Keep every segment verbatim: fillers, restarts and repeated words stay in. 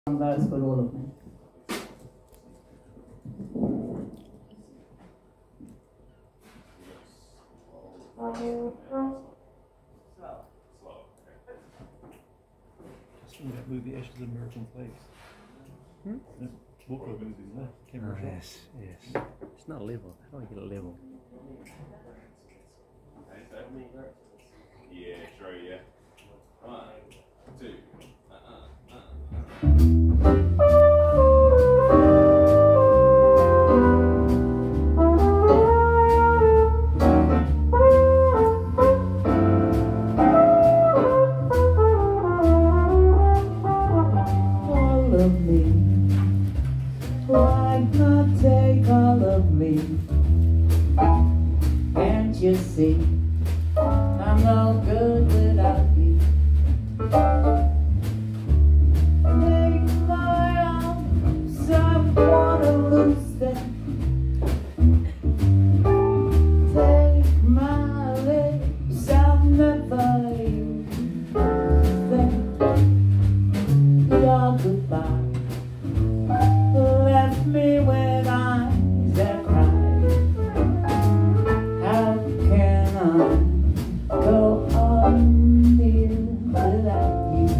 One verse for all of me. Just that movie Ashes of American Flags. Hmm? That book of movie, no? Camera Oh, shot. yes, yes. It's not level. How do I get it level? Yeah, sure, yeah. One, two. Uh-uh, uh-uh. All of me, why not take all of me? Can't you see I'm no good without you? Take my arms, I wanna lose them. Take my lips, I'll never use them. Your goodbye left me with eyes that cry. How can I go on here without you?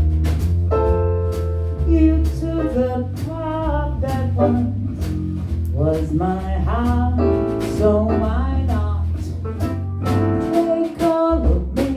You took the part that once was my heart, so why not take all of me?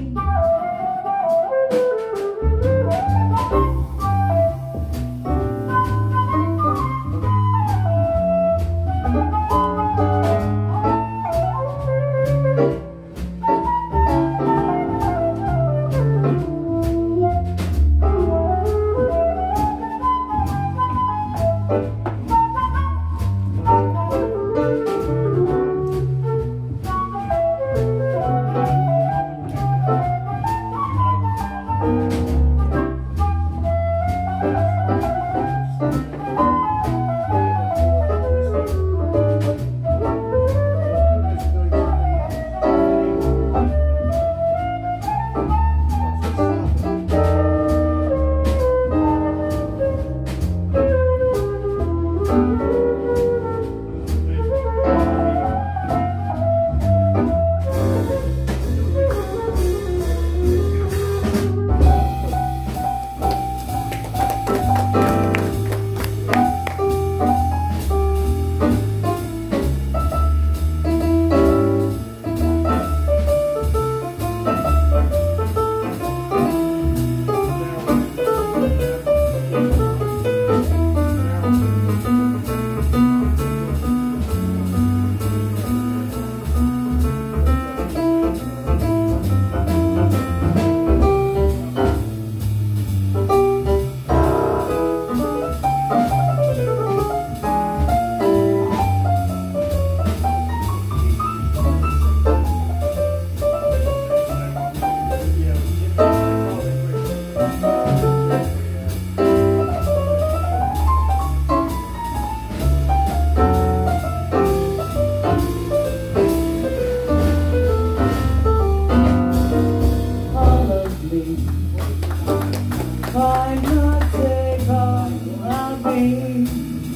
Why not take all of me?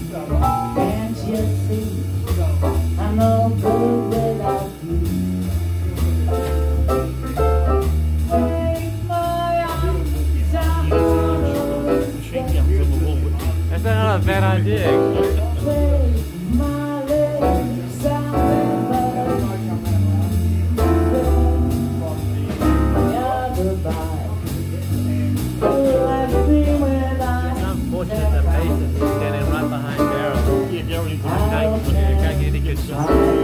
Can't you see I'm no good without you? Take my arms, I wanna lose them. That's not a bad idea. Take my lips, I'll never use them. Your goodbye left me with eyes. It's unfortunate that Mason is standing right behind Daryl. Yeah, Daryl, you can't get any good shots.